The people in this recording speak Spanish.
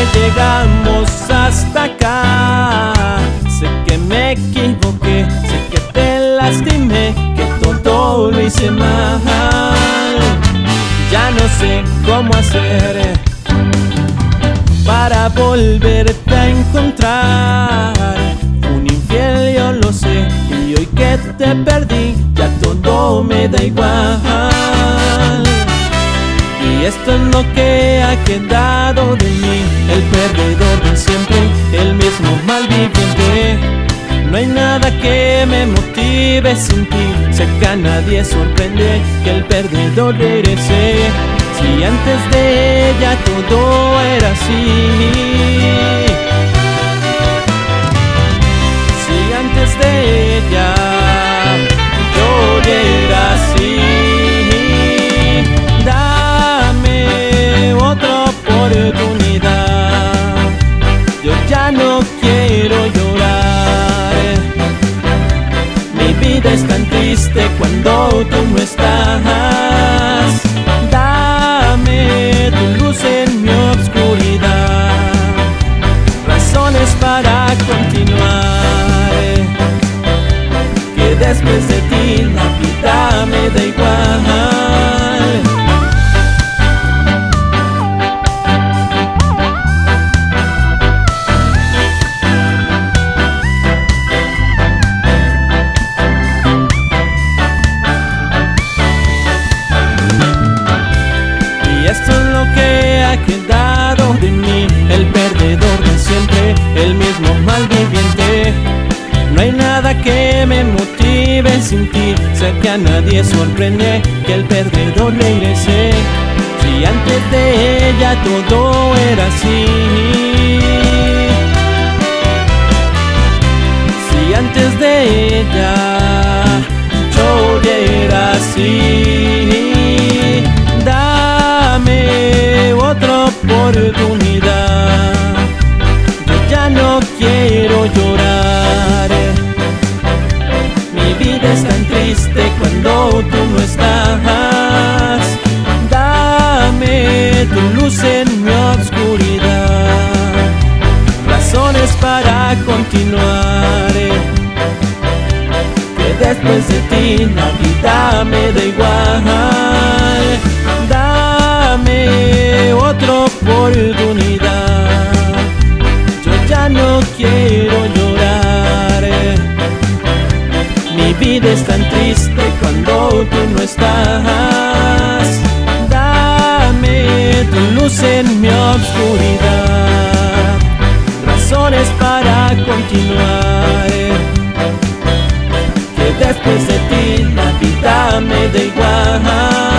llegamos hasta acá. Sé que me equivoqué, sé que te lastimé, que todo lo hice mal. Ya no sé cómo hacer para volverte a encontrar. Un infiel, yo lo sé, y hoy que te perdí, ya todo me da igual. Y esto es lo que ha quedado de mí, el perdedor de siempre, el mismo malviviente. No hay nada que me motive sin ti, sé que a nadie sorprende que el perdedor regresé. Si antes de ella todo era así, si antes de ella yo ya era así, dame otra oportunidad. Yo ya no quiero llorar, mi vida es tan triste cuando tú no estás. Dame tu luz en mi obscuridad, razones para continuar, que después de ti la vida me da igual. Esto es lo que ha quedado de mí, el perdedor de siempre, el mismo malviviente. No hay nada que me motive sin ti, sé que a nadie sorprende que el perdedor regresé. Si antes de ella todo era así, si antes de ella yo ya era así, dame otra oportunidad. Yo ya no quiero llorar, mi vida es tan triste cuando tú no estás. Dame tu luz en mi obscuridad, razones para continuar, que después de ti la vida me da igual. Dame otra oportunidad, yo ya no quiero llorar, mi vida es tan triste cuando tú no estás. Dame tu luz en mi obscuridad, razones para continuar, que después de ti la vida me da igual.